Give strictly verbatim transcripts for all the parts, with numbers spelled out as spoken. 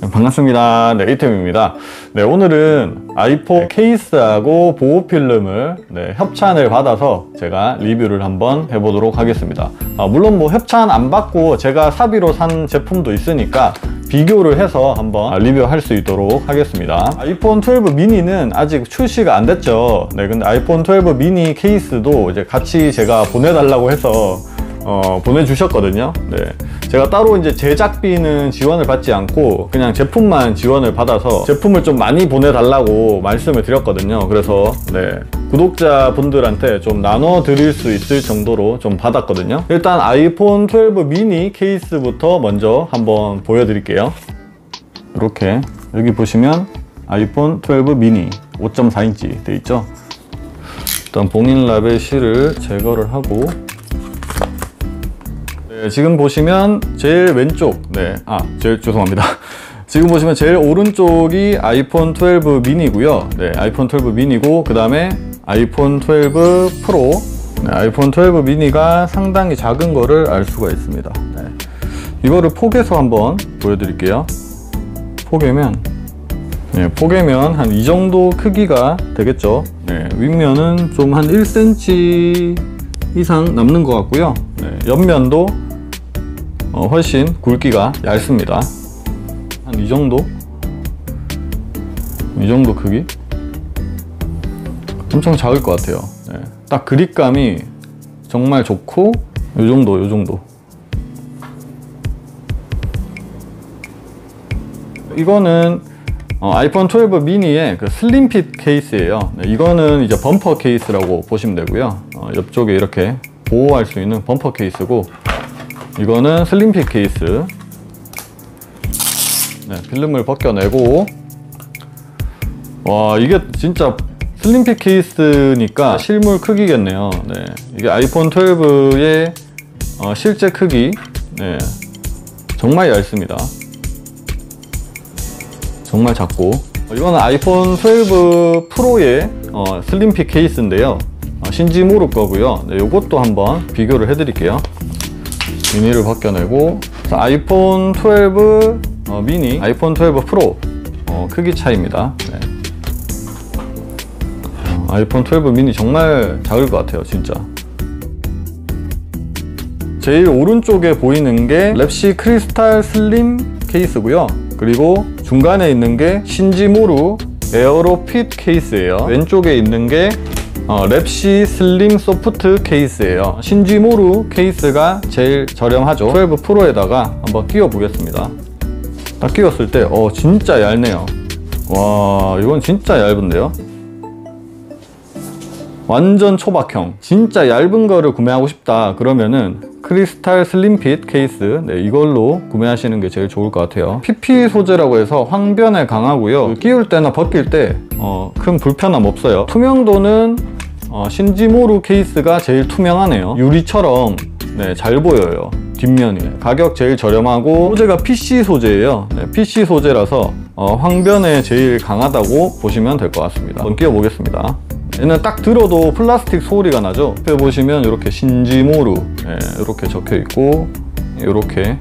반갑습니다. 네, 이템입니다. 네, 오늘은 아이폰 케이스하고 보호필름을 네, 협찬을 받아서 제가 리뷰를 한번 해보도록 하겠습니다. 아, 물론 뭐 협찬 안 받고 제가 사비로 산 제품도 있으니까 비교를 해서 한번 리뷰할 수 있도록 하겠습니다. 아이폰 트웰브 미니는 아직 출시가 안 됐죠. 네, 근데 아이폰 트웰브 미니 케이스도 이제 같이 제가 보내달라고 해서 어, 보내주셨거든요. 네. 제가 따로 이제 제작비는 지원을 받지 않고 그냥 제품만 지원을 받아서 제품을 좀 많이 보내달라고 말씀을 드렸거든요. 그래서 네, 구독자분들한테 좀 나눠 드릴 수 있을 정도로 좀 받았거든요. 일단 아이폰 트웰브 미니 케이스부터 먼저 한번 보여드릴게요. 이렇게 여기 보시면 아이폰 트웰브 미니 오 점 사 인치 돼 있죠. 일단 봉인 라벨 실을 제거를 하고, 네, 지금 보시면 제일 왼쪽, 네, 아, 제일 죄송합니다. 지금 보시면 제일 오른쪽이 아이폰 트웰브 미니고요. 네, 아이폰 트웰브 미니고, 그 다음에 아이폰 트웰브 프로. 네, 아이폰 트웰브 미니가 상당히 작은 거를 알 수가 있습니다. 네, 이거를 포개서 한번 보여드릴게요. 포개면, 네, 포개면 한 이 정도 크기가 되겠죠. 네, 윗면은 좀 한 일 센티미터 이상 남는 것 같고요. 네, 옆면도 어, 훨씬 굵기가 얇습니다. 한 이 정도? 이 정도 크기? 엄청 작을 것 같아요. 네, 딱 그립감이 정말 좋고, 이 정도, 이 정도. 이거는 어, 아이폰 트웰브 미니의 그 슬림핏 케이스예요. 네, 이거는 이제 범퍼 케이스라고 보시면 되고요. 어, 옆쪽에 이렇게 보호할 수 있는 범퍼 케이스고, 이거는 슬림핏 케이스. 네, 필름을 벗겨내고, 와, 이게 진짜 슬림핏 케이스니까 실물 크기겠네요. 네, 이게 아이폰 트웰브의 어, 실제 크기. 네, 정말 얇습니다. 정말 작고, 이거는 아이폰 트웰브 프로의 어, 슬림핏 케이스인데요. 어, 신지모루 거고요. 네, 이것도 한번 비교를 해드릴게요. 미니를 벗겨내고, 아이폰 트웰브 어, 미니, 아이폰 트웰브 프로 어, 크기 차이입니다. 네. 어, 아이폰 트웰브 미니 정말 작을 것 같아요, 진짜. 제일 오른쪽에 보이는 게 랩시 크리스탈 슬림 케이스고요. 그리고 중간에 있는 게 신지모루 에어로핏 케이스예요. 왼쪽에 있는 게 어, 랩시 슬림 소프트 케이스예요. 신지모루 케이스가 제일 저렴하죠. 트웰브 프로에다가 한번 끼워 보겠습니다. 딱 끼웠을 때 어, 진짜 얇네요. 와, 이건 진짜 얇은데요. 완전 초박형. 진짜 얇은 거를 구매하고 싶다 그러면은 크리스탈 슬림핏 케이스, 네, 이걸로 구매하시는 게 제일 좋을 것 같아요. 피피 소재라고 해서 황변에 강하고요. 끼울 때나 벗길 때 어, 큰 불편함 없어요. 투명도는 어, 신지모루 케이스가 제일 투명하네요. 유리처럼 네, 잘 보여요. 뒷면이. 가격 제일 저렴하고, 소재가 피씨 소재예요. 네, 피씨 소재라서 어, 황변에 제일 강하다고 보시면 될 것 같습니다. 한번 끼워 보겠습니다. 얘는 딱 들어도 플라스틱 소리가 나죠. 옆에 보시면 이렇게 신지모루, 네, 이렇게 적혀 있고, 이렇게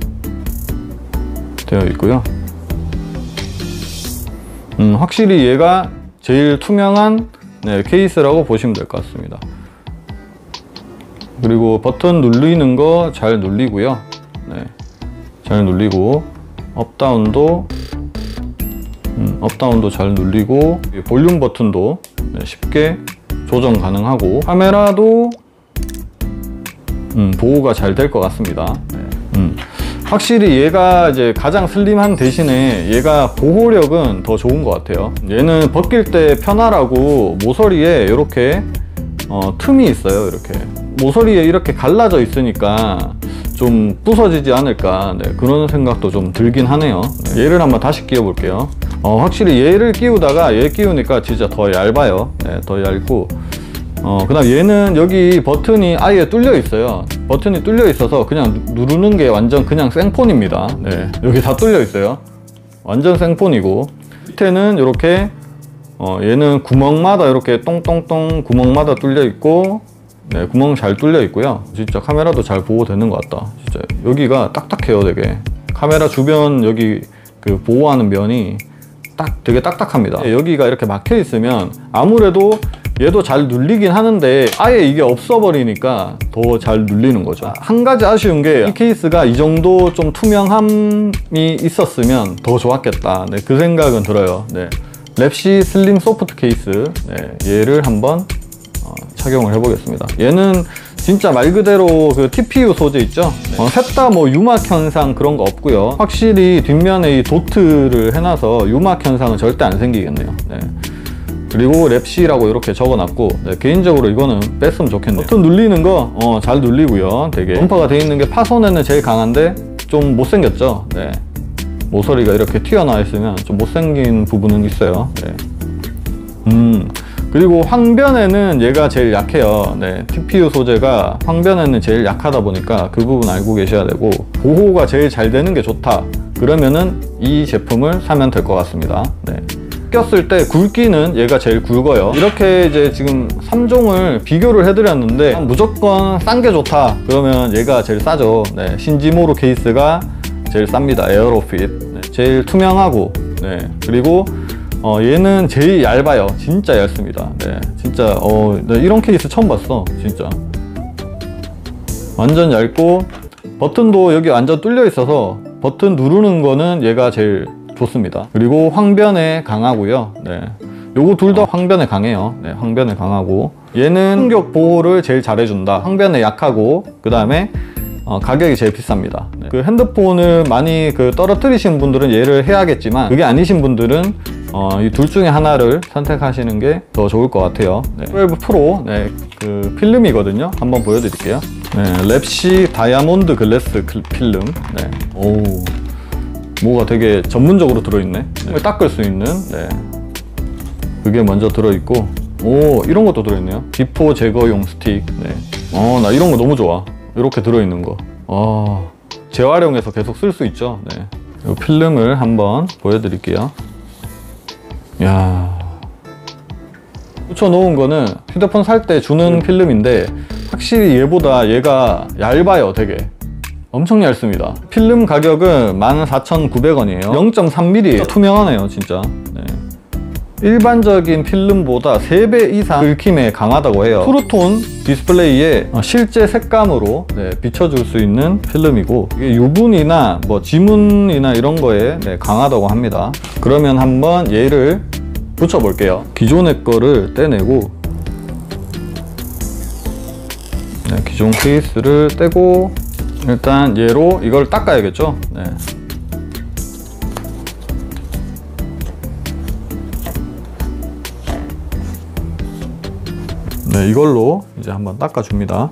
되어 있고요. 음, 확실히 얘가 제일 투명한 네, 케이스라고 보시면 될 것 같습니다. 그리고 버튼 눌리는 거 잘 눌리고요. 네, 잘 눌리고, 업다운도 음, 업다운도 잘 눌리고, 볼륨 버튼도 네, 쉽게 조정 가능하고, 카메라도 음, 보호가 잘 될 것 같습니다. 네. 음, 확실히 얘가 이제 가장 슬림한 대신에 얘가 보호력은 더 좋은 것 같아요. 얘는 벗길 때 편하라고 모서리에 이렇게 어, 틈이 있어요. 이렇게 모서리에 이렇게 갈라져 있으니까 좀 부서지지 않을까, 네, 그런 생각도 좀 들긴 하네요. 네, 얘를 한번 다시 끼워 볼게요. 어, 확실히 얘를 끼우다가 얘 끼우니까 진짜 더 얇아요. 네, 더 얇고, 어, 그 다음 얘는 여기 버튼이 아예 뚫려 있어요. 버튼이 뚫려 있어서 그냥 누르는 게 완전 그냥 생폰입니다. 네, 여기 다 뚫려 있어요. 완전 생폰이고, 밑에는 이렇게 어, 얘는 구멍마다 이렇게 똥똥똥 구멍마다 뚫려 있고, 네, 구멍 잘 뚫려 있고요. 진짜 카메라도 잘 보호되는 것 같다. 진짜 여기가 딱딱해요. 되게 카메라 주변 여기 그 보호하는 면이 딱 되게 딱딱합니다. 여기가 이렇게 막혀 있으면 아무래도 얘도 잘 눌리긴 하는데 아예 이게 없어버리니까 더 잘 눌리는 거죠. 한 가지 아쉬운 게 이 케이스가 이 정도 좀 투명함이 있었으면 더 좋았겠다. 네, 그 생각은 들어요. 네. 랩시 슬림 소프트 케이스, 네, 얘를 한번 어, 착용을 해보겠습니다. 얘는 진짜 말 그대로 그 티피유 소재 있죠? 네. 어, 셋 다 뭐 유막 현상 그런 거 없고요. 확실히 뒷면에 이 도트를 해놔서 유막 현상은 절대 안 생기겠네요. 네. 그리고 랩시라고 이렇게 적어놨고, 네, 개인적으로 이거는 뺐으면 좋겠네요. 버튼 눌리는 거 어, 잘 눌리고요. 되게 범퍼가 되어 있는 게 파손에는 제일 강한데 좀 못생겼죠. 네. 모서리가 이렇게 튀어나와 있으면 좀 못생긴 부분은 있어요. 네. 음 그리고 황변에는 얘가 제일 약해요. 네. 티피유 소재가 황변에는 제일 약하다 보니까 그 부분 알고 계셔야 되고, 보호가 제일 잘 되는 게 좋다 그러면은 이 제품을 사면 될 것 같습니다. 네. 꼈을 때 굵기는 얘가 제일 굵어요. 이렇게 이제 지금 삼 종을 비교를 해드렸는데 무조건 싼 게 좋다 그러면 얘가 제일 싸죠. 네. 신지모로 케이스가 제일 쌉니다. 에어로핏. 네. 제일 투명하고, 네. 그리고 어, 얘는 제일 얇아요. 진짜 얇습니다. 네. 진짜 어, 나 이런 케이스 처음 봤어. 진짜 완전 얇고, 버튼도 여기 완전 뚫려 있어서 버튼 누르는 거는 얘가 제일 좋습니다. 그리고 황변에 강하고요. 네. 요거 둘 다 황변에 강해요. 네, 황변에 강하고, 얘는 충격 보호를 제일 잘해준다. 황변에 약하고, 그 다음에 어, 가격이 제일 비쌉니다. 네. 그 핸드폰을 많이 그 떨어뜨리신 분들은 얘를 해야겠지만, 그게 아니신 분들은 어, 이 둘 중에 하나를 선택하시는 게 더 좋을 것 같아요. 네. 십이 프로, 네, 그 필름이거든요. 한번 보여드릴게요. 네, 랩시 다이아몬드 글래스 필름. 네. 오, 뭐가 되게 전문적으로 들어있네. 네. 닦을 수 있는, 네, 그게 먼저 들어있고, 오, 이런 것도 들어있네요. 비포 제거용 스틱. 네. 어, 나 이런 거 너무 좋아. 이렇게 들어있는 거. 어, 재활용해서 계속 쓸 수 있죠. 네. 이 필름을 한번 보여드릴게요. 야, 붙여놓은 거는 휴대폰 살 때 주는 필름인데 확실히 얘보다 얘가 얇아요. 되게 엄청 얇습니다. 필름 가격은 만 사천구백 원이에요 영 점 삼 밀리미터예요 투명하네요 진짜. 네. 일반적인 필름보다 세 배 이상 긁힘에 강하다고 해요. 푸르톤 디스플레이에 실제 색감으로, 네, 비춰줄 수 있는 필름이고, 이게 유분이나 뭐 지문이나 이런 거에, 네, 강하다고 합니다. 그러면 한번 얘를 붙여 볼게요. 기존의 거를 떼내고, 네, 기존 케이스를 떼고 일단 얘로 이걸 닦아야겠죠. 네. 네, 이걸로 이제 한번 닦아줍니다.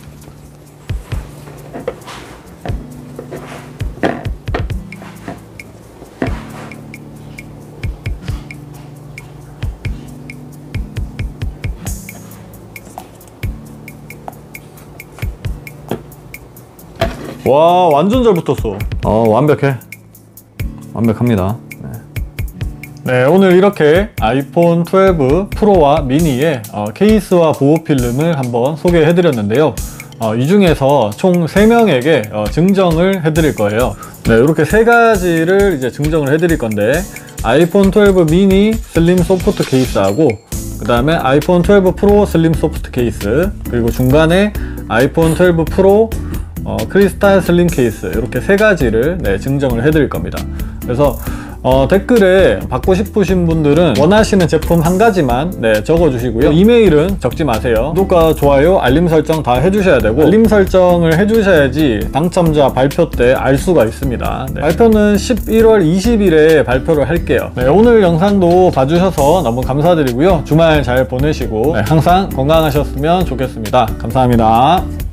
와, 완전 잘 붙었어. 어, 완벽해. 완벽합니다. 네, 오늘 이렇게 아이폰 십이 프로와 미니의 어, 케이스와 보호 필름을 한번 소개해 드렸는데요. 어, 이 중에서 총 세 명에게 어, 증정을 해 드릴 거예요. 네, 이렇게 세 가지를 이제 증정을 해 드릴 건데, 아이폰 십이 미니 슬림 소프트 케이스하고, 그 다음에 아이폰 십이 프로 슬림 소프트 케이스, 그리고 중간에 아이폰 십이 프로 어, 크리스탈 슬림 케이스, 이렇게 세 가지를, 네, 증정을 해 드릴 겁니다. 그래서 어, 댓글에 받고 싶으신 분들은 원하시는 제품 한 가지만, 네, 적어주시고요. 이메일은 적지 마세요. 구독과 좋아요, 알림 설정 다 해주셔야 되고, 알림 설정을 해주셔야지 당첨자 발표 때 알 수가 있습니다. 네, 발표는 십일월 이십일에 발표를 할게요. 네, 오늘 영상도 봐주셔서 너무 감사드리고요. 주말 잘 보내시고, 네, 항상 건강하셨으면 좋겠습니다. 감사합니다.